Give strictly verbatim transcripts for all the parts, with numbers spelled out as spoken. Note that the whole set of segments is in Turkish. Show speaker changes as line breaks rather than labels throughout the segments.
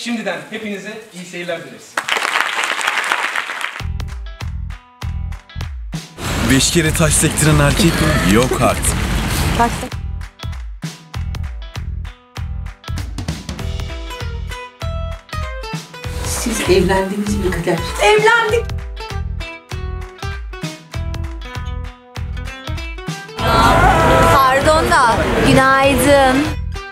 Şimdiden hepinize iyi seyirler dileriz.
Beş kere taş sektiren erkek yok artık.
Taş
Siz evlendiniz mi Kader?
Evlendik. Pardon da, günaydın.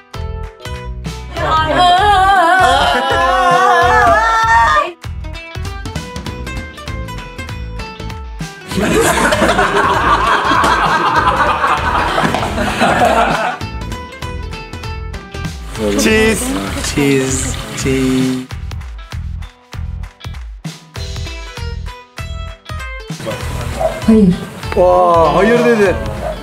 Cheese. Cheese. Cheese.
Hayır.
Aa, hayır dedi.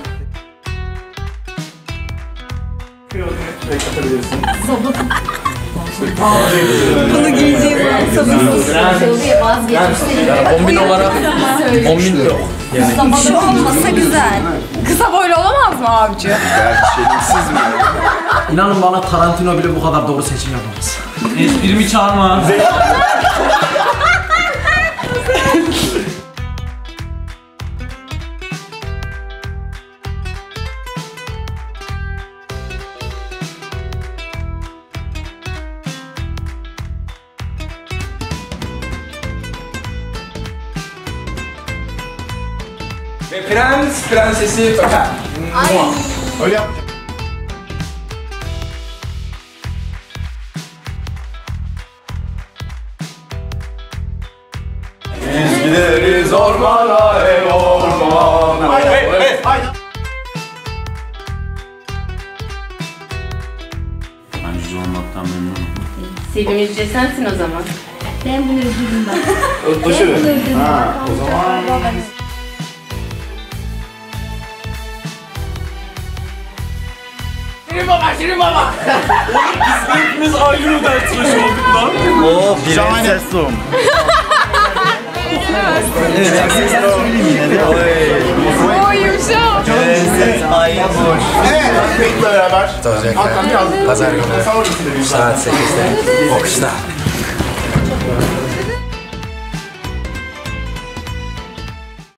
Bunu giyeceğim sabırsız. Vazgeçmiştim.
on bin olarak on bin lira.
Şu olmasa güzel. Kısa boylu olamaz mı avcı?
Siz mi?
İnanın bana Tarantino bile bu kadar doğru seçim yapamaz.
Esprimi çağırma. Ve prens, prensesi öper. Mua. Öyle yap.
Biz gideriz ormana, ey ormana. Hey, hey, hey.
Ben cüce olmaktan memnunum.
Selim İzce sensin o zaman.
Ben bunu üzüldüm ben.
O şöyle. Ha, o zaman.
Şirin baba, Şirin baba.
Biz ayrı ders tıraş olduk lan. Oo, Prensesum. Evet,
O yumuşak.
Prenses Ayboş. Evet, Bekle beraber. Pazar günü saat sekizde Fox'ta.